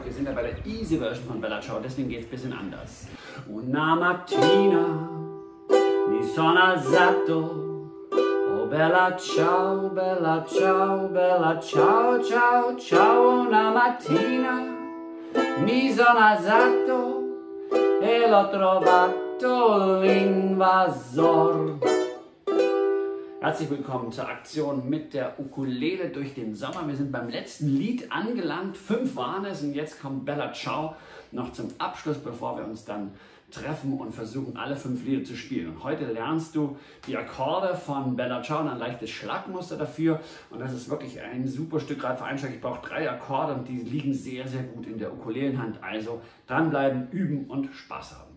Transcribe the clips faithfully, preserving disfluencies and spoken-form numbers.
wir sind ja bei der Easy Version von Bella Ciao, deswegen geht es ein bisschen anders. Una mattina mi sono alzato, oh bella ciao, bella ciao, bella ciao, ciao, ciao. Una mattina mi sono alzato e l'ho trovato l'invasor. Herzlich willkommen zur Aktion mit der Ukulele durch den Sommer. Wir sind beim letzten Lied angelangt. Fünf waren es und jetzt kommt Bella Ciao noch zum Abschluss, bevor wir uns dann treffen und versuchen, alle fünf Lieder zu spielen. Und heute lernst du die Akkorde von Bella Ciao und ein leichtes Schlagmuster dafür. Und das ist wirklich ein super Stück, gerade für Einsteiger. Ich brauche drei Akkorde und die liegen sehr, sehr gut in der Ukulelenhand. Also dranbleiben, üben und Spaß haben.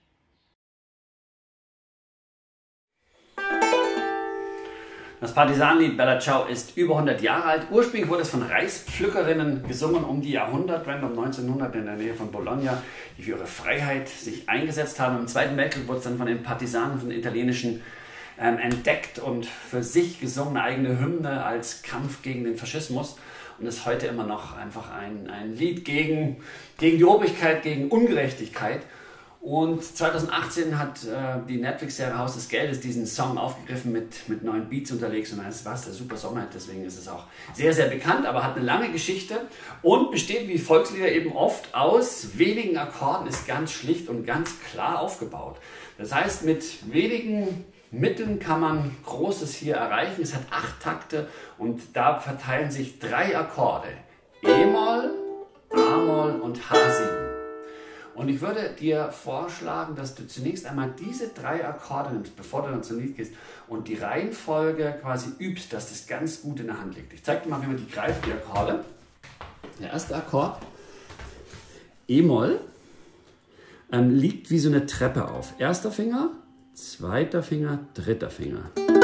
Das Partisanenlied Bella Ciao ist über hundert Jahre alt. Ursprünglich wurde es von Reispflückerinnen gesungen um die Jahrhundertwende, um neunzehnhundert in der Nähe von Bologna, die für ihre Freiheit sich eingesetzt haben. Im Zweiten Weltkrieg wurde es dann von den Partisanen, von den italienischen, ähm, entdeckt und für sich gesungen, eine eigene Hymne als Kampf gegen den Faschismus. Und ist heute immer noch einfach ein, ein Lied gegen, gegen die Obrigkeit, gegen Ungerechtigkeit. Und zweitausendachtzehn hat äh, die Netflix-Serie Haus des Geldes diesen Song aufgegriffen mit, mit neuen Beats unterwegs und dann ist was der super Sommer, deswegen ist es auch sehr, sehr bekannt, aber hat eine lange Geschichte und besteht wie Volkslieder eben oft aus wenigen Akkorden, ist ganz schlicht und ganz klar aufgebaut. Das heißt, mit wenigen Mitteln kann man Großes hier erreichen. Es hat acht Takte und da verteilen sich drei Akkorde: E-Moll, A-Moll und H sieben. Und ich würde dir vorschlagen, dass du zunächst einmal diese drei Akkorde nimmst, bevor du dann zum Lied gehst und die Reihenfolge quasi übst, dass das ganz gut in der Hand liegt. Ich zeige dir mal, wie man die greift, die Akkorde. Der erste Akkord, E-Moll, ähm, liegt wie so eine Treppe auf. Erster Finger, zweiter Finger, dritter Finger.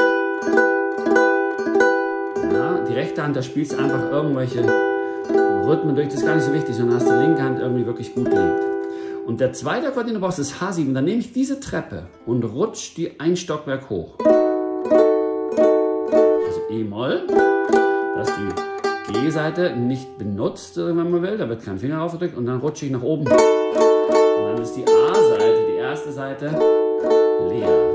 Ja, die rechte Hand, da spielst du einfach irgendwelche Rhythmen durch, das ist gar nicht so wichtig, sondern hast die linke Hand irgendwie wirklich gut liegt. Und der zweite Akkord, den du brauchst, ist H sieben. Dann nehme ich diese Treppe und rutsche die ein Stockwerk hoch. Also E-Moll, dass die G-Seite nicht benutzt, wenn man will, da wird kein Finger draufgedrückt und dann rutsche ich nach oben. Und dann ist die A-Seite, die erste Seite, leer.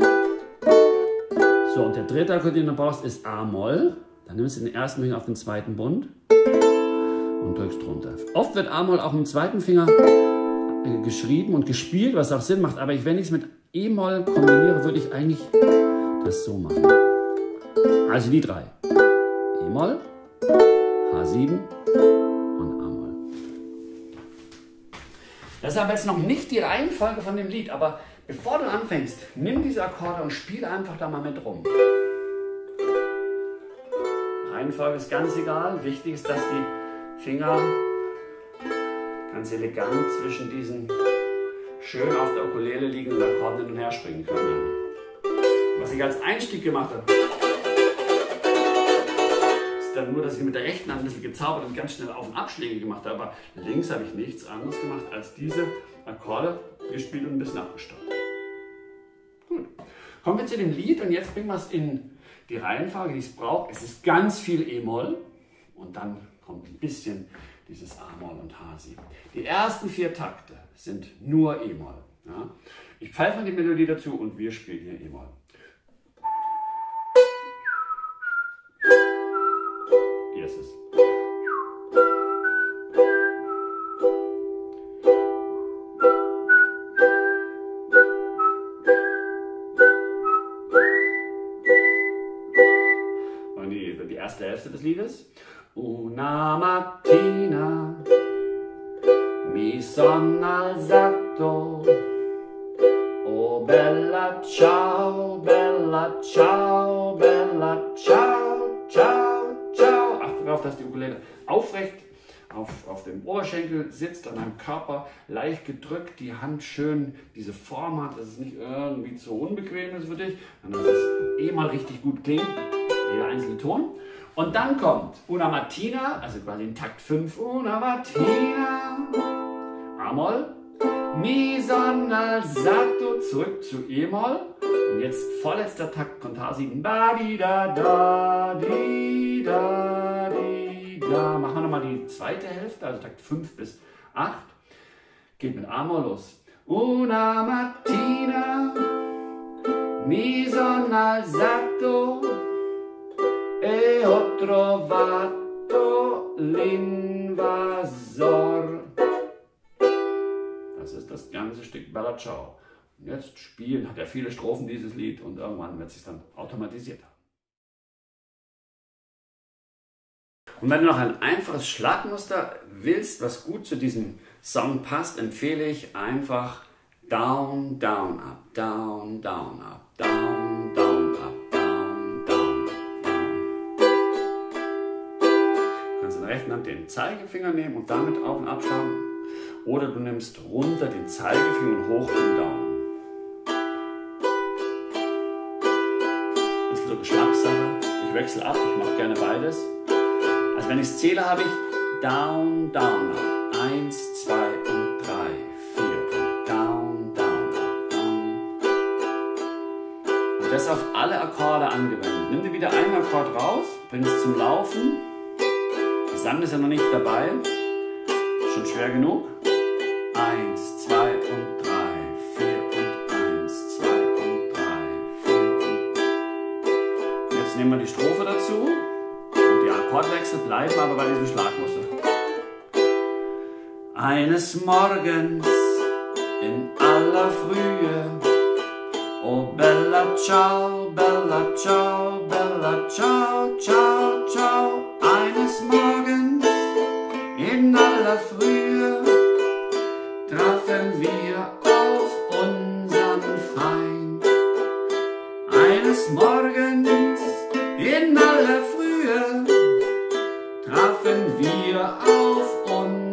So, und der dritte Akkord, den du brauchst, ist A-Moll. Dann nimmst du den ersten Finger auf den zweiten Bund und drückst runter. Oft wird A-Moll auch im zweiten Finger geschrieben und gespielt, was auch Sinn macht, aber wenn ich es mit E-Moll kombiniere, würde ich eigentlich das so machen. Also die drei. E-Moll, H sieben und A-Moll. Das ist aber jetzt noch nicht die Reihenfolge von dem Lied, aber bevor du anfängst, nimm diese Akkorde und spiele einfach da mal mit rum. Reihenfolge ist ganz egal, wichtig ist, dass die Finger ganz elegant zwischen diesen schön auf der Ukulele liegenden Akkorden hin und her springen können. Was ich als Einstieg gemacht habe, ist dann nur, dass ich mit der rechten Hand ein bisschen gezaubert und ganz schnell Auf- und Abschläge gemacht habe, aber links habe ich nichts anderes gemacht als diese Akkorde gespielt und ein bisschen abgestaubt. Gut. Kommen wir zu dem Lied und jetzt bringen wir es in die Reihenfolge, die es braucht. Es ist ganz viel E-Moll und dann kommt ein bisschen dieses A-Moll und H sieben. Die ersten vier Takte sind nur E-Moll. Ja? Ich pfeife die Melodie dazu und wir spielen hier E-Moll. Hier ist es. Und die, die erste Hälfte des Liedes. Una mattina mi son alzato, oh bella ciao, bella ciao, bella ciao, ciao, ciao. Achte darauf, dass die Ukulele aufrecht auf, auf dem Oberschenkel sitzt, an deinem Körper leicht gedrückt, die Hand schön diese Form hat, dass es nicht irgendwie zu unbequem ist für dich, sondern dass es eh mal richtig gut klingt, jeder einzelne Ton. Und dann kommt Una Mattina, also quasi in Takt fünf, Una Mattina, A-Moll, Mi son alzato, zurück zu E-Moll und jetzt vorletzter Takt, Konter sieben, da di da da di da di klar. Machen wir nochmal die zweite Hälfte, also Takt fünf bis acht. Geht mit A-Moll los. Una mattina mi sono alzato e ho trovato l'invasor. Das ist das ganze Stück Bella Ciao. Und jetzt spielen, hat er viele Strophen dieses Lied und irgendwann wird es sich dann automatisiert haben. Und wenn du noch ein einfaches Schlagmuster willst, was gut zu diesem Song passt, empfehle ich einfach Down, Down, Up, Down, Down, Up, Down, Down, Up, Down, Down, Down. Du kannst in der rechten Hand den Zeigefinger nehmen und damit auf und abschlagen. Oder du nimmst runter den Zeigefinger und hoch den Daumen. Ist so Geschmackssache. Ich wechsle ab, ich mache gerne beides. Also wenn ich es zähle, habe ich Down, Down, Up. Eins, zwei und drei, vier und Down, Down, Up, Down. Und das auf alle Akkorde angewendet. Nimm dir wieder einen Akkord raus, bring es zum Laufen. Gesang ist ja noch nicht dabei. Schon schwer genug. Eins, zwei und drei, vier und eins, zwei und drei, vier und... Jetzt nehmen wir die Strophe dazu. Und die Akkordwechsel bleiben aber bei diesem Schlagmuster. Eines Morgens in aller Frühe, oh Bella Ciao, Bella Ciao, Bella Ciao, Ciao, Ciao. Eines Morgens in aller Frühe trafen wir auf unseren Feind. Eines Morgens in aller Frühe trafen wir auf unseren